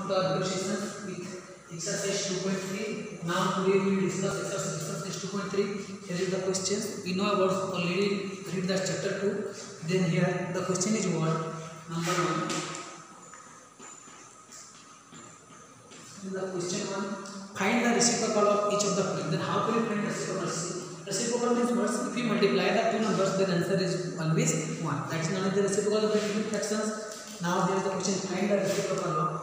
to our video session with exercise 2.3. Now today we will discuss exercise 2.3. Here is the questions. We know about already read the chapter 2. Then here the question is what? Number 1. The question 1. Find the reciprocal of each of the following. Then how can you find the reciprocal? Reciprocal means what? If you multiply the two numbers, then answer is always 1. That is known as the reciprocal of the given fractions. Now there is the question. Find the reciprocal of.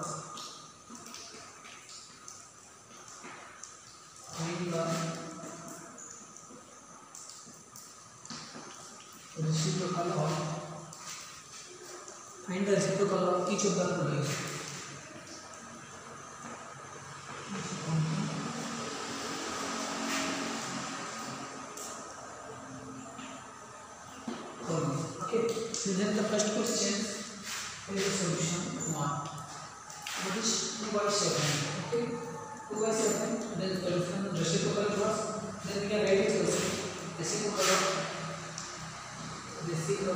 Find the reciprocal of. Find the reciprocal of each of the following. Okay, so then the first question is the solution 1. That is 2 by 7. Okay, 2 by 7. Then solution reciprocal was. Then we can write it also. Reciprocal of 2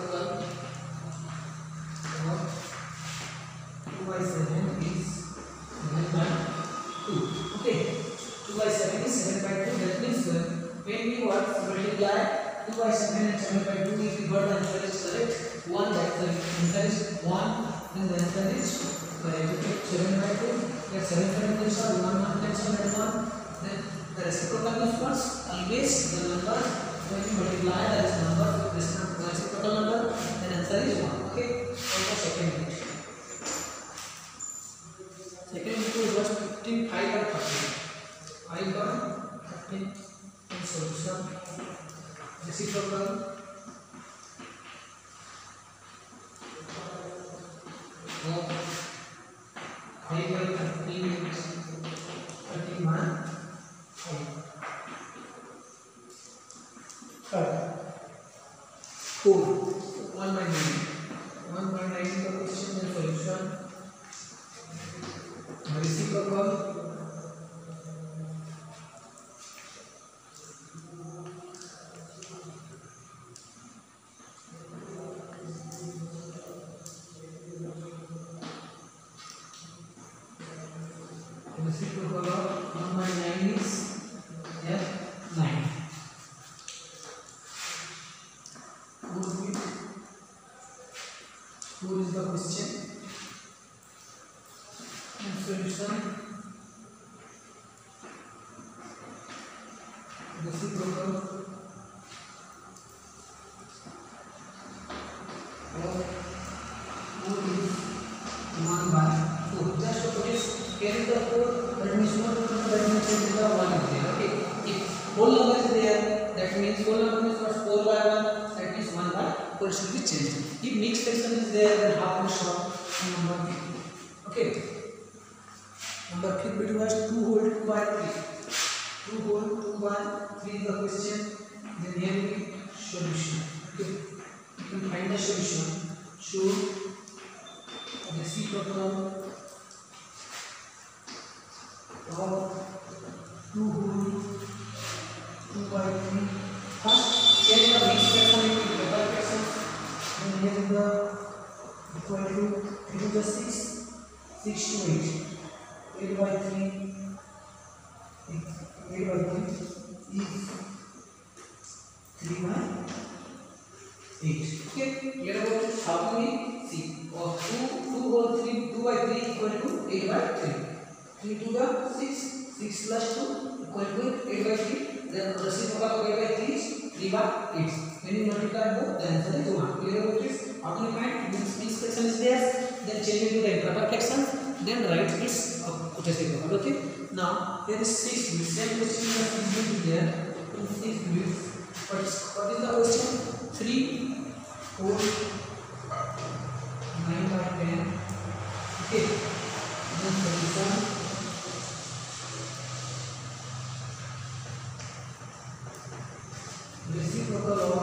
by 7 is 7 by 2. Okay, 2 by 7 is 7 by 2. That means when we want to multiply 2 by 7 and 7 by 2, if we got the answer is correct, 1, that the answer is 1, then the answer is correct. Okay, 7 by 2, get 7 times 1, 1 times 1, then the reciprocal is what? Always the number, when you multiply that is number, the reciprocal number, then answer is 1. Okay, also second equation. Second equation was 15, 5 by 13. 5 by 13 in solution. Reciprocal of 5 by 13 is 31. 4. 1 by 9. 1 by 9 is the question and solution. Reciprocal reciprocal of 1 by 9 is 9. 4 is the question and solution. Reciprocal of 4 is 1 by 4. Just to put it, here is the 4, that means 1 that means the 1 is there. Okay, if whole number is there, that means whole number means what? 4 by 1, that means 1 by 4 should be changed. If mixed fraction is there, then half will show number 3. Okay, number 3 between was 2 whole 2 by 3. 2 whole 2 by 3 is the question. Then here will be solution. Okay, you can find the solution. Show reciprocal of 2 whole 2 by 3. First, change the mixed fraction into double fraction. Then here is the equal to 3 to the 6, 6 to 8. 8 by 3 is 3 by 8. Okay, here about how many? See, of 2 whole 2 by 3 equal to 8 by 3. 3 to the 6, 6 plus 2 equal to 8 by 3. Then reciprocal of 8 by 3 is 3 by 8. When you multiply both, the answer is 1. Clear about this? How can you find? Mixed fraction is there, then change it to the improper fraction, then write its reciprocal. Okay. Now there is 6 bits. Same question is there in 6 bits. What is the question? 3, 4, 9 by 10. Okay. Then solution. Reciprocal of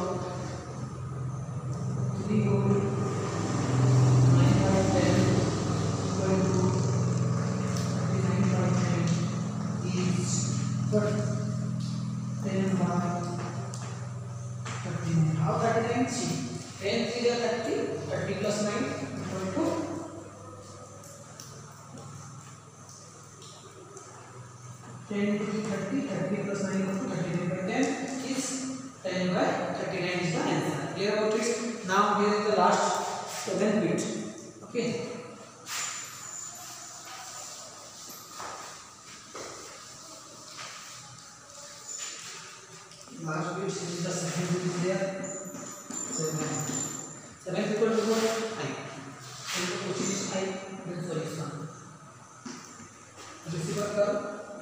3 whole 9 by 10 equal to 39 by 10 is 10 by 13. How 39? See, 10 3 is 30, 30 plus 9 equal to 10 into 3 30, 30 plus 9 equals to 39 by 10 is 10 by 39 is the answer. Clear about it? Now here is the last 7th bit. Okay. Last bit is the second bit is there. 7 equal to what? I. And the question is I. Then solution. Receiver curve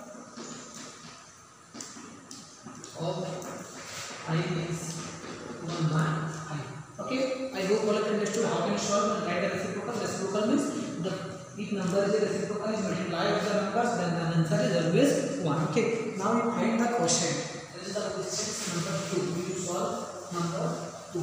of I is 1 by I. Okay. I hope all of you understood how can you solve and write the reciprocal. Reciprocal means the if number is a reciprocal is multiplied with the numbers, then the answer is always 1. Okay. Now you find the quotient. This is the question number 2. We will solve number 2.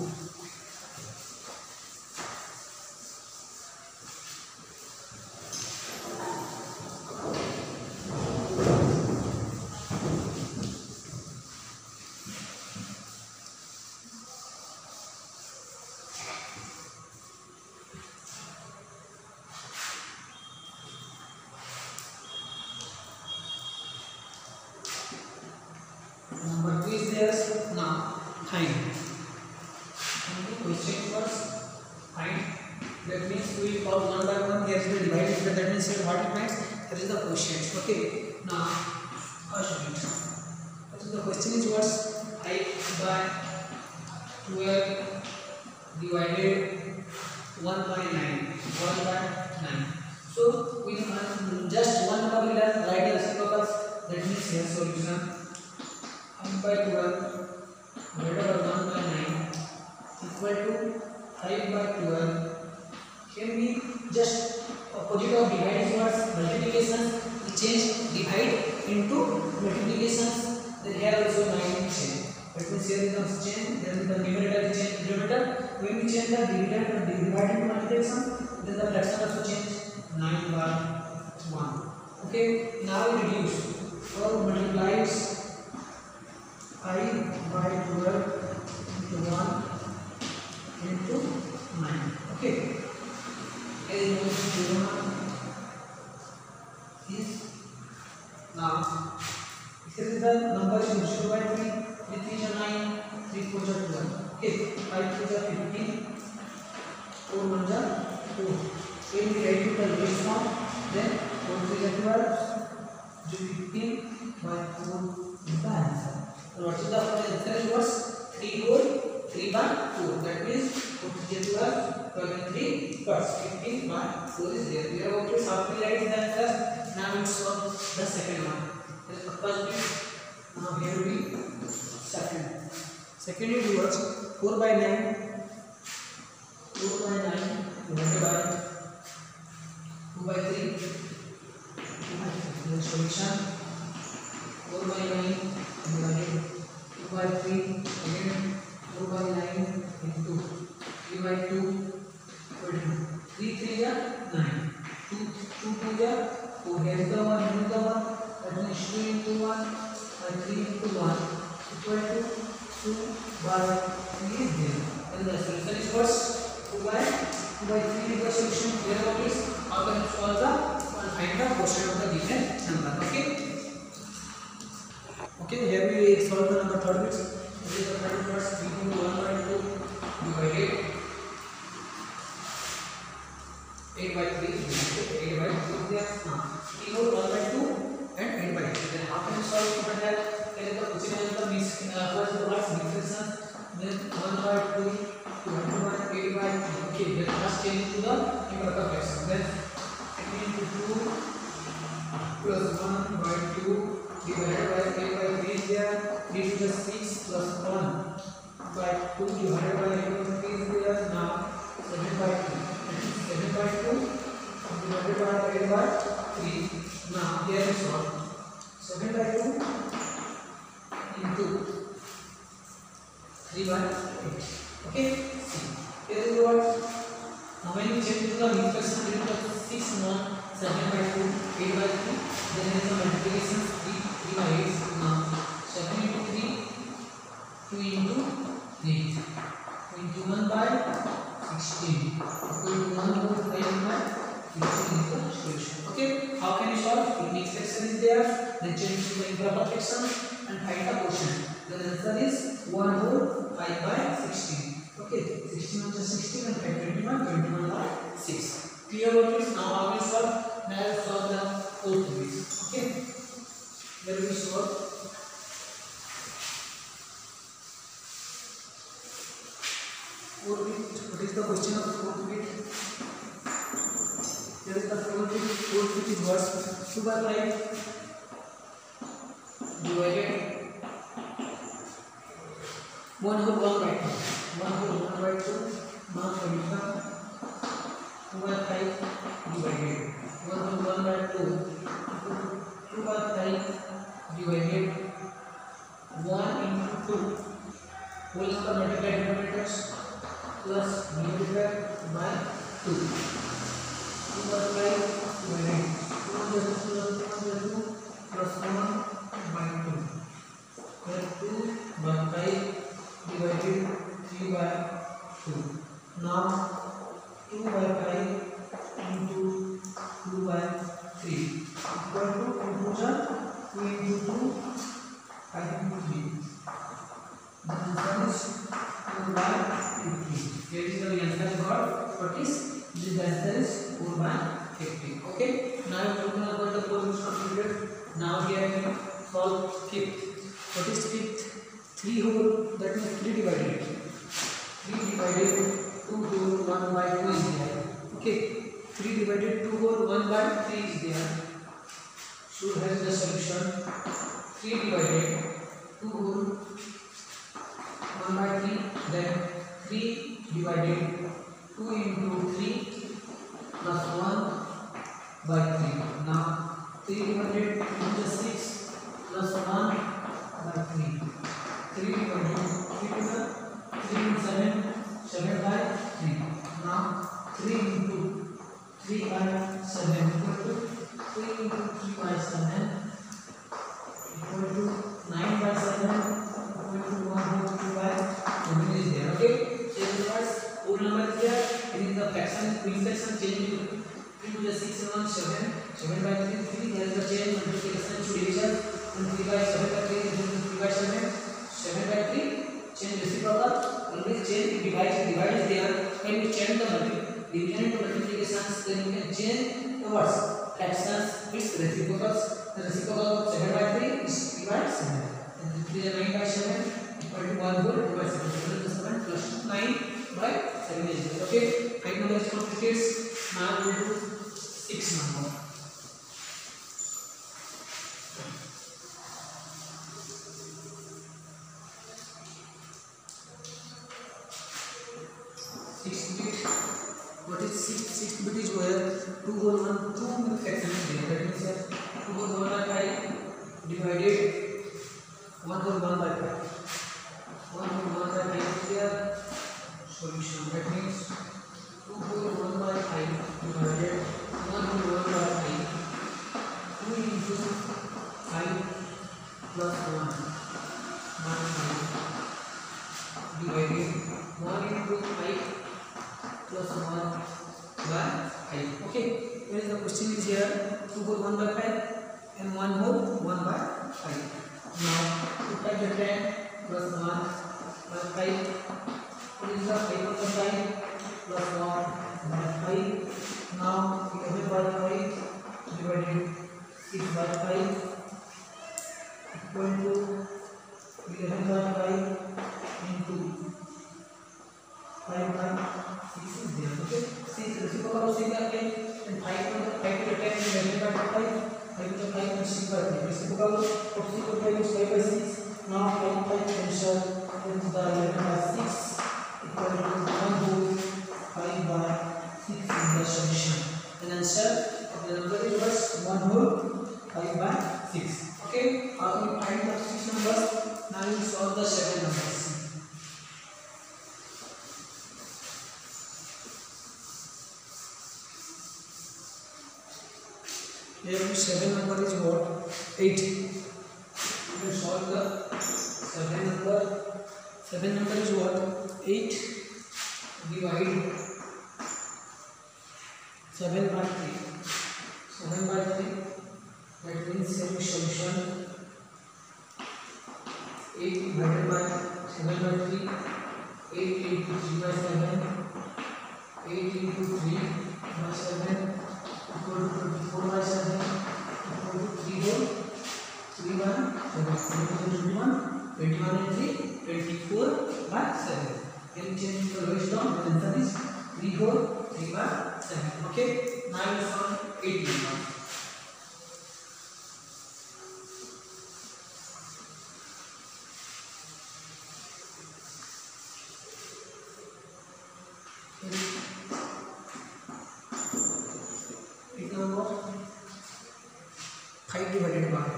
Number 2 is there. Now find. The question was find. That means we will solve 1 by 1. Here is the divided. That means what it means. That is the quotient. Okay. Now first bit. So the question is what 5 by 12 divided 1 by 9. 1 by 9. So we just one number will write the reciprocals. That means here solution. 1 by 12 divided by 1 by 9 equal to 5 by 12. Can we just opposite of divide is what? Multiplication. We change divide into multiplication. Then here also 9 change. That means here becomes change. Then the numerator is change denominator. When we change the dividend and divide into multiplication, then the fraction also change. 9 by 1. Okay. Now we reduce or multiplies 5 by 12 into 1 into 9. Okay. Is now this is the number is 0 by 3, 3 3 is 9, 3 4 is 12. Okay. 5 2 is 15, 4 1 is 2. When we write it the base form, then 4 3 is 12, 15 by 4 is the answer. What is the answer is what? 3 4 3 by 4. That means 4 3 is 12 and 3 plus 15 by 4 is there. We are about to simply write the answer. Now we solve the second one. This is the first bit. Now here we second. Second is what? 4 by 9. 4 by 9 divided by 2 by 3. 2 by 3. The solution 4 by 9 divided 2 by 3 again 4 by 9 into 3 by 2 equal to 3 3 is 9, 2 2 2 is 4. Here is the 1, here is the 1. That means 2 into 1 and 3 into 1 equal to 2 by 3 is there. And the solution is what? 2 by 3 is the solution. Here what is? How can you solve the and find the quotient of the given number? Okay. Okay, here we solve the number third bit. This is the third bit. 3 into 1 by 2 divided 8 by 3. 8 by 3 is there. Now, 3 into 1 by 2 and 8 by 3. Then how can you solve it? Then the question is the first the words difference. Then 1 by 2 divided by 8 by 3. Okay, then first change to the numerical fraction. Then 8 into 2 plus 1 by 2 divided by 8 by 3 is there. 3 to the 6 plus 1 by 2 divided by 8 by 3 is there. Now 7 by 2. 7 by 2 divided by 8 by 3. Now here we solve 7 by 2 into 3 by 8. Okay. Here is what? Now when you change to the multiplication, it is 6 1 7 by 2 8 by 3. Then there is a multiplication 3 by 8. Now 7 into 3 2 into 8 2 into 1 by 16 equal to 1 over 5 by 15 is the solution. Okay. How can you solve? Unique section is there. there, then change to the improper fraction and find the quotient. The answer is 1 whole 5 by 16. Okay, 16 on 16 and 21 by 6. Clear what is now? I will solve. Now I will solve the whole series. Okay, where we solve. What is the question of 4th bit? Here is the 4th bit. 4th bit is what? 2 by 5 divided 1 whole 1 by 2. 1 whole 1 by 2. Now for become 2 by 5 divided 1 whole 1 by 2. 2 by 5 divided 1 into 2. Whole number multiplied denominators plus numerator by 2. 2 by 5 divided 2 plus 1 by 2. Here 2 by 5 divided 3 by 2. Now 2 by 5 into 2 by 3 equal to 2 into 2 5 into 3. The answer is 4 by 50. Here is the answer got. What is this? Answer is 4 by 50. Okay. Now we are going to the 4 which completed. Now here we solve 5th. What is 5th? 3 whole, that means 3 divided. 3 divided 2 whole 1 by 2 is there. Okay. 3 divided 2 whole 1 by 3 is there. Should have the solution. 3 divided 2 whole 1 by 3, then 3 divided 2 into 3 plus 1 by 3. Now 3 divided 2 is 6 plus 1 by 3. 3 divided 3 to the 3 into 7, 7 by 3. Now 3 into 3 by 7 equal to 3 into 3 by 7 equal to 9 by 7 equal to 1 whole 2 by 7 is there. Okay, change the first whole number here. In the fraction, quick fraction change to 3 to the 6 and 1 7. 7 by 3 3. There is the change multiplication to division. And 3 by 7 by 3 is 3 by 7. 7 by 3 change reciprocal. Always change divide is there. When you change the division into multiplications, then you can change the words fractions with reciprocals. The reciprocal of 7 by 3 is 3 by 7. And 3 is 9 by 7 equal to 1 whole 2 by 7. 7 plus 9 by 7 is there. Okay, 5 number is completed. Now we will do 6 number. What is 6th bit is where 2 whole 1 2 fraction is there. That means 2 whole 1 by 5 divided 1 whole 1 by 5. 1 whole 1 by 5 is there. Solution. That means 2 whole 1 by 5 divided 1 whole 1 by 5. 2 into 5 plus 1 by 5 divided 1 into 5 plus 1 by 5. Okay, where is the question is here? 2 whole 1 by 5 and 1 whole 1 by 5. Now 2 times the 10 plus 1 by 5. What is the 5 plus 5 plus 1 by 5. Now 11 by 5 divided 6 by 5 equal to 11 by 5 into 5 by 6 is there. Okay, 6 reciprocal of 6 again, and 5 to the 10 is 11 by 5. 5 to the 5 and 6 by 5. Reciprocal of 6 to 5 is 5 by 6. Now 5 cancel into the 11 by 6 equal to 1 whole 5 by 6 is the solution. And answer of the number is 1 whole 5 by 6. Okay, how we find the 6 numbers? Now we solve the 7 numbers. Here 7 number is what? 8. We will solve the 7 number. 7 number is what? 8 divide 7 by 3. 7 by 3. That means same solution. 8 divided by 7 by 3. 8 into 3 by 7. 8 into 3 by 7 equal to 24 by 7 equal to 3 whole 3 by 7. 21 and 3 24 by 7. Can you change the lowest down? The answer is 3 whole 3 by 7. Okay. Now we solve 18 now. It number 5 divided by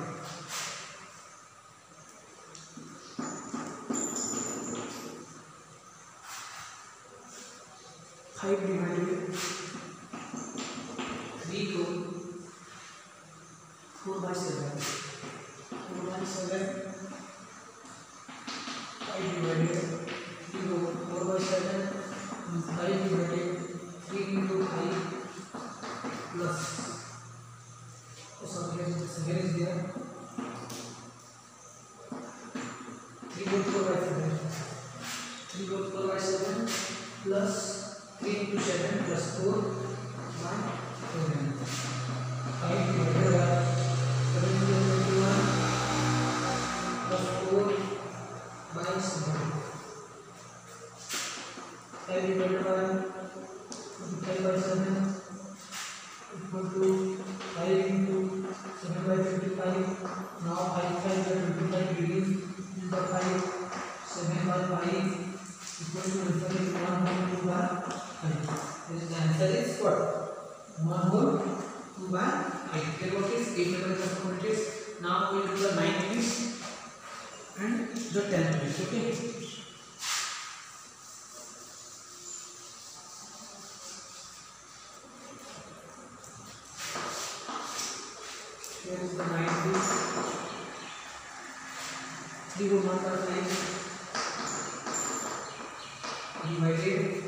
5 divided 3 को 4 by 7. 4 by 7. 5 divided 3 को 4 by 7. 5 divided 3 into 5 plus. So here is there. 3 go 4 by 7. 3 go 4 by 7 plus 3 into 7 plus 4 by 7. 5 divided by 7 into 21 plus 4 by 7. 5 divided by 5 by 7 equal to 5 into 7 by 25. Now 5 by 25 reduce into 5. 7 by 5 equal to answer is 1 whole 2 by 5. This answer is what? 1 whole 2 by 5. Here what is 8 numbers of quantities. Now we will do the 9 piece and the 10 piece. Okay. Here is the 9 piece. 3 whole 1 by 5 divided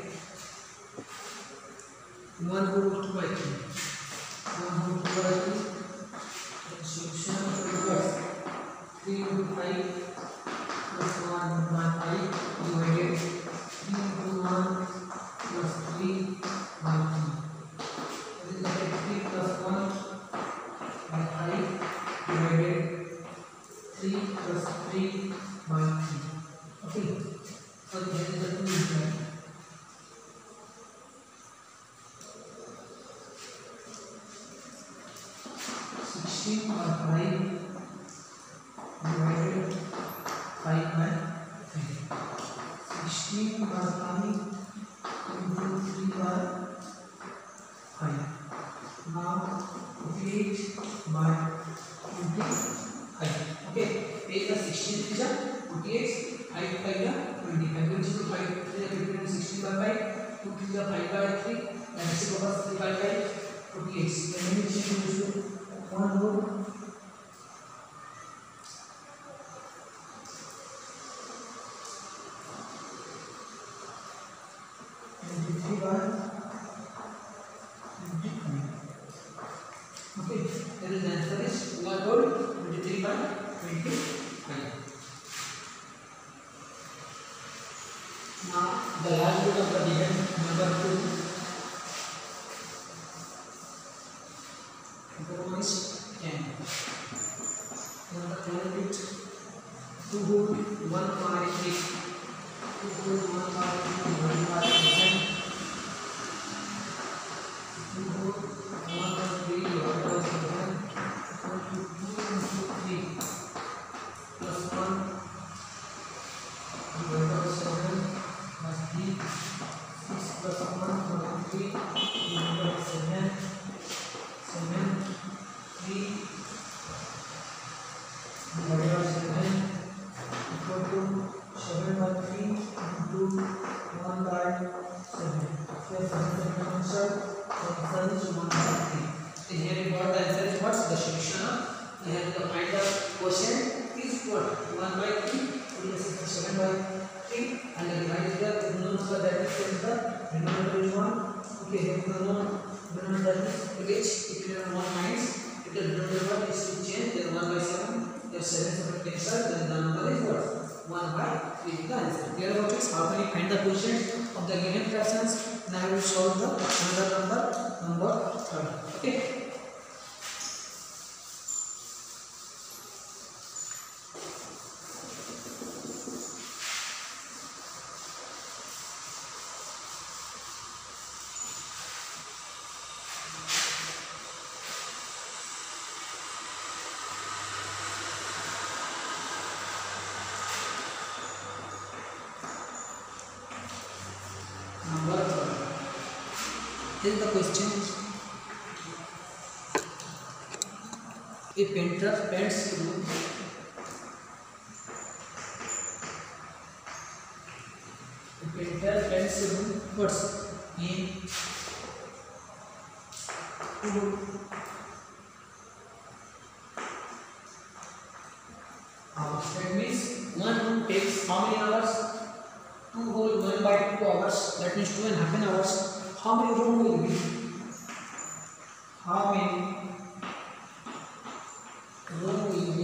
1 whole 2 by 3. 1 whole 2 by 3. Solution plus 3 into 5 plus 1 by 5 divided 3 into 1 plus 3 by 3. This is like 3 plus 1 by 5 divided 3 plus 3 by 3. Okay. So here is the 2 inside. 16 by 5 divided 5 by 3. 16 by 5 into 3 by 5. Now 8 by 25. Okay. 8 plus 16 is 28. 5 by 25. Which is 5 between 16 by 5. 2 3 5 by 3. And 6 over 3 by 5. 28. Then we change to 1 whole 23 by 25. Okay, there is answer is 1 whole 23 by 25. Now the last bit of the division, number 2. Number 1 is 10. Now the 10 bit 2 whole 1 by 3. 2 whole 1 by 3 1 by 10. 2 whole 1 by 3 1 by 7 equal to 2 into 3 plus 1 divided by 7 plus 3. 6 plus 1 by 3 divided by 7. 7 3 divided by 7 equal to 7 by 3 into 1 by 7. Here 7 answer. The answer is 1 by 3. So here we got the answer is what? The solution of. We have to find the quotient is what? 1 by 3. Put the 7 by 3 and the divide the number that is the denominator is 1. Okay, here we know denominator that is which if you have 1 minus it is denominator is to change. clear about this? How can you find the quotient of the given fractions? Now we will solve the another number 3. Okay. Here the question is, a painter paints room first in 2 hours. That means one room takes how many hours? 2 whole 1 by 2 hours. That means 2.5 hours. How many room will be? How many room will be?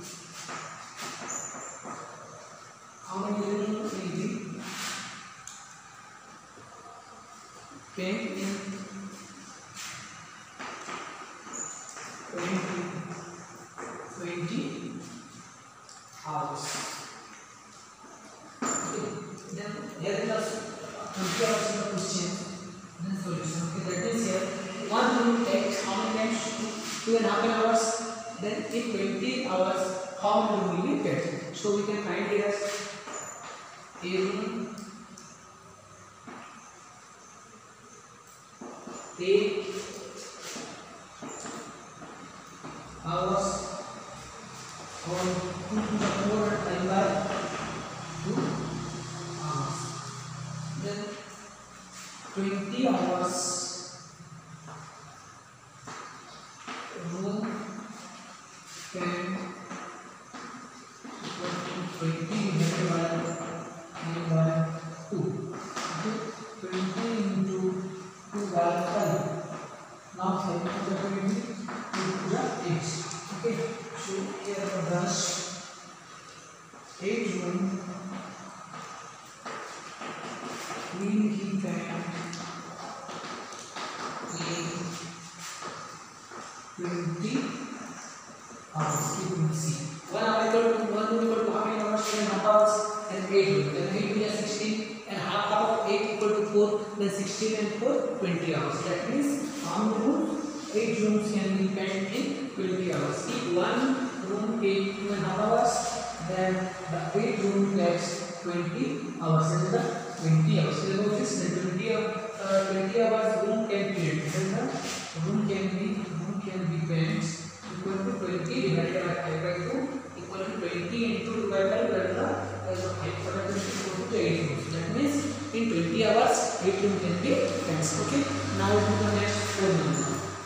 How many room will be paint in 20 hours? Okay. Then here is the question. Then solution. Okay, that is here. One room takes how many times? 2.5 hours. Then in 20 hours, how many room will be paid? So we can find here a room take hours on 2 to the 4 time by 2 hours. Then 20 hours room can equal to 20 divided by 2. Okay. 20 into 2 by 5. Now 5 to the 20, 2 to the 8. Okay. So here the brush 8 room will be painted in 20 hours. You will see 1 hour equal to 1 room equal to how many hours? 2.5 hours and 8 room. Then 8 will be 16 and half of 8 equal to 4. Then 16 and 4 20 hours. That means how many rooms? 8 rooms can be painted in 20 hours. If one room takes 2.5 hours, then the 8 room takes 20 hours. And the 20 hours. So about this, then 20 hours room can be painted. Then the room can be painted equal to 20 divided by 5 by 2 equal to 20 into 2 by 5 divided by 5 equal to 8 rooms. That means in 20 hours 8 room can be painted. Okay. Now to the next 4 number.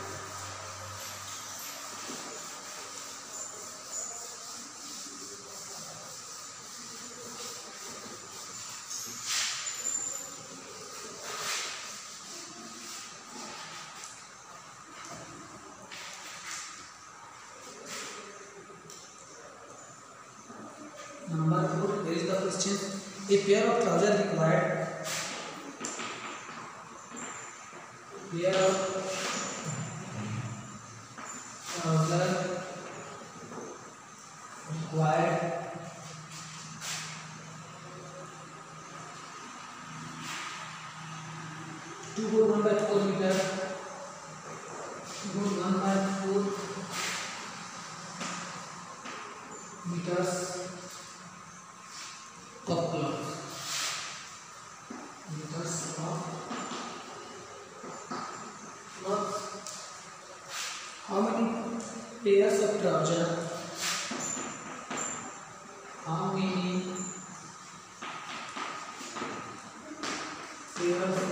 Number 4, here is the question. A pair of trousers required. Pair of trousers required 2 whole 1 by 4 meter. 2 whole 1 by 4 meters of cloth. Meters of cloth. How many pairs of trousers? How many pairs of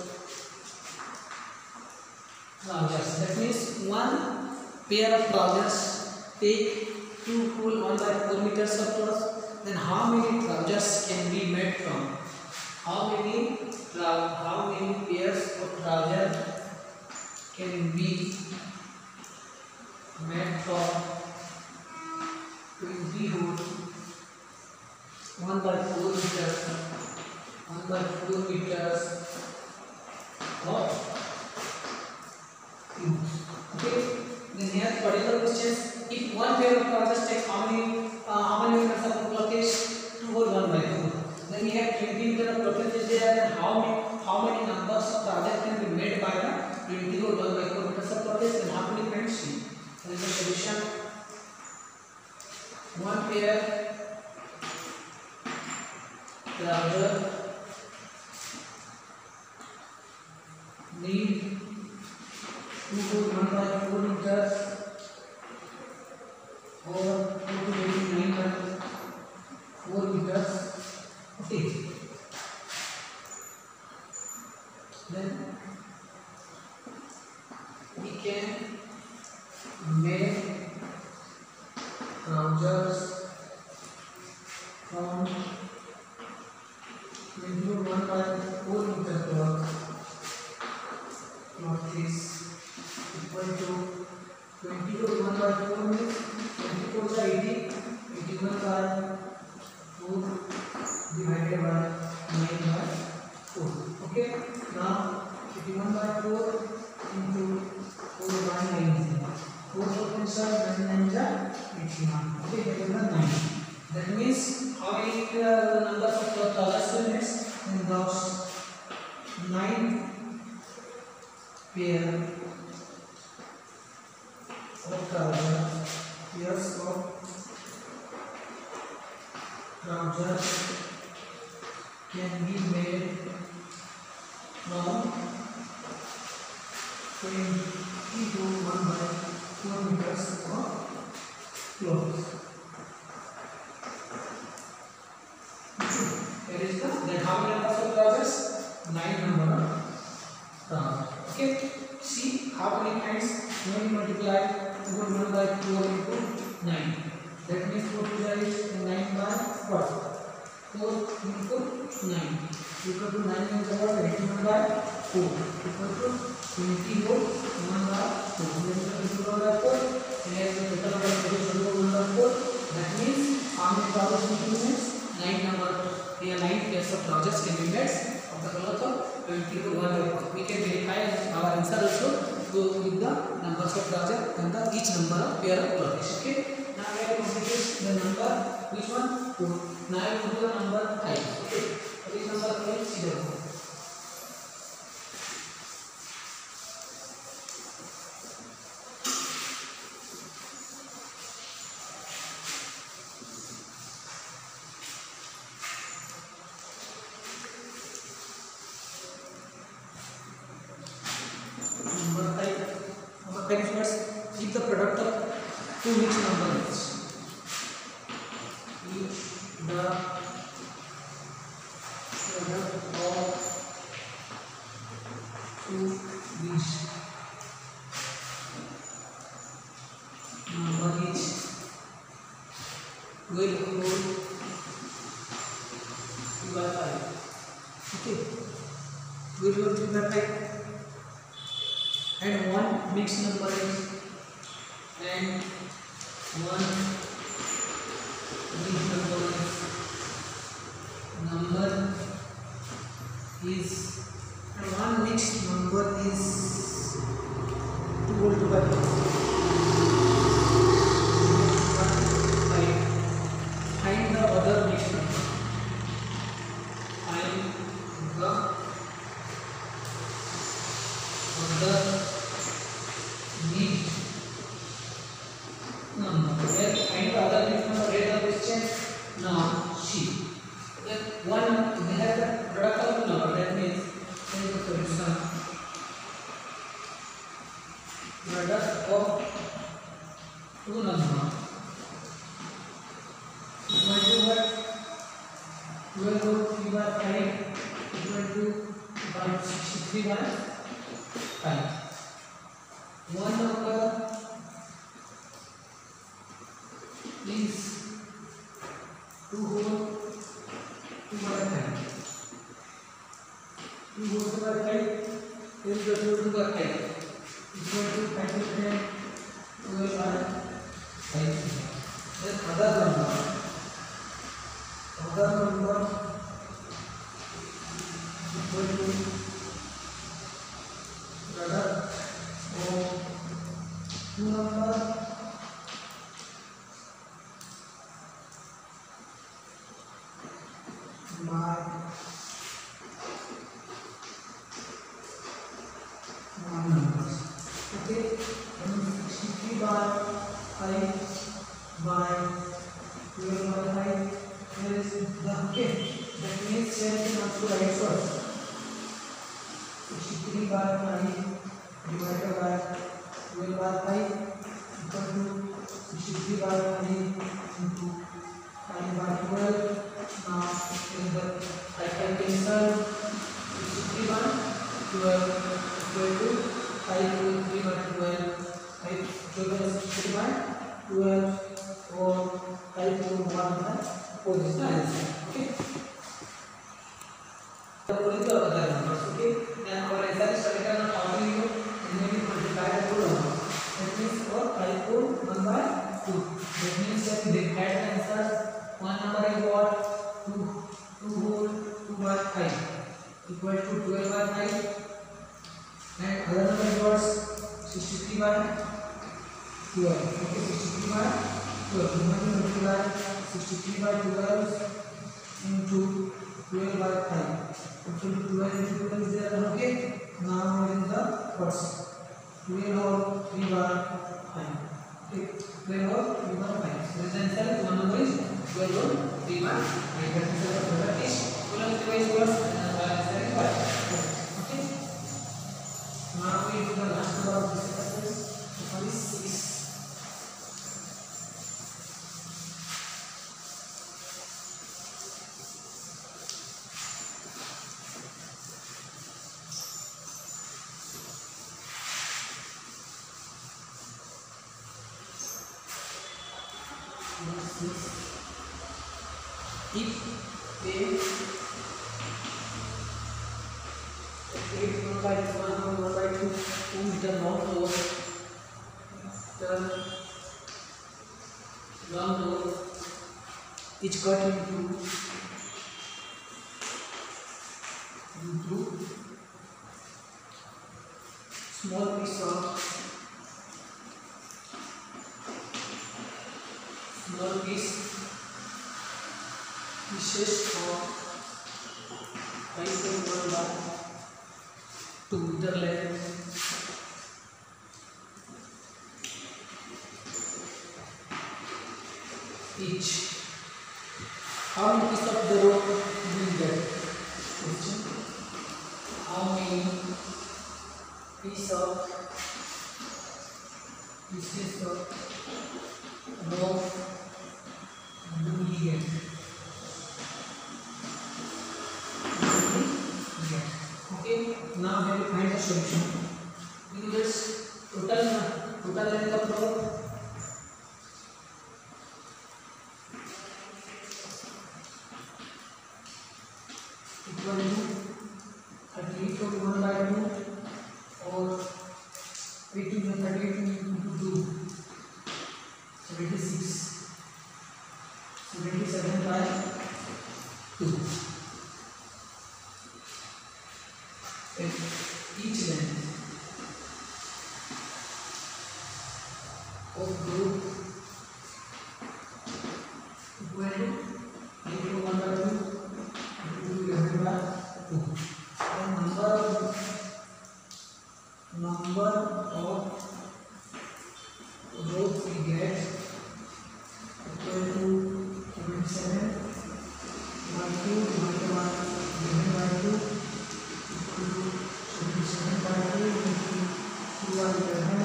trousers? That means one pair of trousers take 2 whole 1 by 4 meters of cloth. Then how many trousers can be made from? How many pairs of trousers can be made from 20 whole 1 by 4 meters, 1 by 4 meters of cubes. Okay. Then here particular questions. If one pair of trousers takes how many meters of blockage? 2 or 1 by 4. Then we have 20 meters of blockage is there. Then how many numbers of trousers can be made by the 20 or 1 by 4 meters of blockage? Then how many friends see? That is the solution. One pair trouser need 2 or 1 by 4 meters or 2 to 9 by 4 meters. Okay. Then we can make trousers from 21 by 4 meter cloth is equal to 21 by 4 means 24 is 80, 81 by 4 divided by 9 by 4. Okay. Now 81 by 4 into 4 by 9 is 4 potential 9 is 81. Okay, that is the 9. That means how many numbers of trousers will next? In those 9 pair of trousers, pairs of trousers can be made from 20 to 1 by 4 meters of cloth. Here is the then how many numbers of trousers? 9 number of trousers. Okay. See how many times when you multiply 1 by 4 into 9. That means 4 to is 9 by what? 4 into 9 equal to 9 means about 81 by 4 equal to 21 by 4. Then 21 by 4. And here the total number is 21 by 4. That means how many trousers means 9 number. Here 9 pairs of trousers can be made of the cloth of 20 to 1 by 4. We can verify our answer also go with the numbers of trousers and the each number of pair of clothes. Okay. Now we have completed the number which one? 4. Now we go to the number 5. Okay. What is number 5? See the number. If the product of two mixed numbers, if the product of two mixed number is will equal 2 by 5. Okay, will equal 2 by 5. And one mixed number is and one mixed number is and one mixed number is 2 whole to by 5. Find the other mixed number. Find the other mixed number. Where find the other mixed number? Read the question. Now see. If one we have the product of two number, that means there is the solution. Product of two number equal to what? 12 over 3 by 5 equal to 63 by 5. One number is 2 whole 2 by 5. 2 whole 2 by 5 is the 2 by 5 equal to 5 to 10 12 by 5. Then other number 2 number by 1 numbers. Okay, then 63 by 5 by 12 by 5. Here is the okay. That means here we have to write first. 63 by 5 divided by 12 by 5 equal to 63 by 5 into 5 by 12. Now in the I can cancel 63 by 12 equal to 5 to 3 by 12. 5 12 63 by 12 or 5 to 1 by 4 is the answer. Okay. The other numbers. Okay. Then our answer is written on how do you immediately multiply the two numbers. That means for 5 to 1 by 2. That means that they had the answer. One number is what? 2 whole 2 by 5 equal to 12 by 5. And other number is what? 63 by 12. Okay, 63 by 12. We have to multiply 63 by 12 into 12 by 5. Equal to 12 into 12 is there. Okay. Now what is the first? 12 or 3 by 5. Okay. 12 or 3 by 5. So the answer is one number is 12 or 3 by 5. That is the product is 12 3 by 12 and the answer is 5. Okay. Now we do the last number of this exercise. That is 6. If a 1 by 1 by 2 is the long node, is cut into small piece of pieces of 5.1 by 2 meter length. Each. How many pieces of the rope will get? Question. How many pieces of rope do we get? Okay, now we will find the solution. We will just total length of rope equal to 38 over 1 by 2 or 38 into 2 76 77 by 2. And each length of group equal to 1 by 2 into 11 by 2. And number of rows we get equal to 77 by 2 divided by 11 by 2 equal to 77 by 2 into 2 by 11.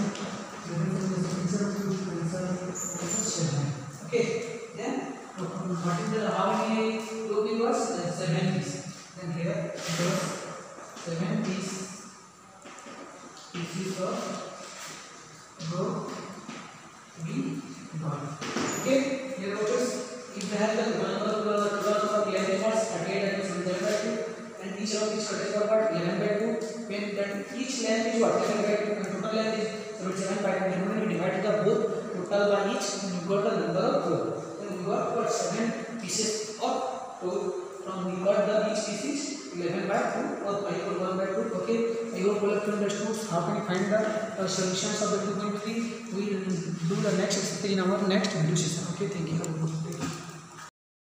7. Okay, then what is the how many row was 7 pieces. Then here it was 7 pieces of row we got. Okay, here notice if they have the number of length was 38 and 77 by 2 and each row is 44 by 11 by 2, when then each length is what 11 by 2 and total length is 77 by 2. And when we divide the both total by each, and we got the number of row. Then we got 7 pieces of row. From we got the each pieces 11 by 2 or 5 or 1 by 2. Okay, I hope all of you understood how can we find the solutions of the 2.3. We in our next video session. Okay, thank you.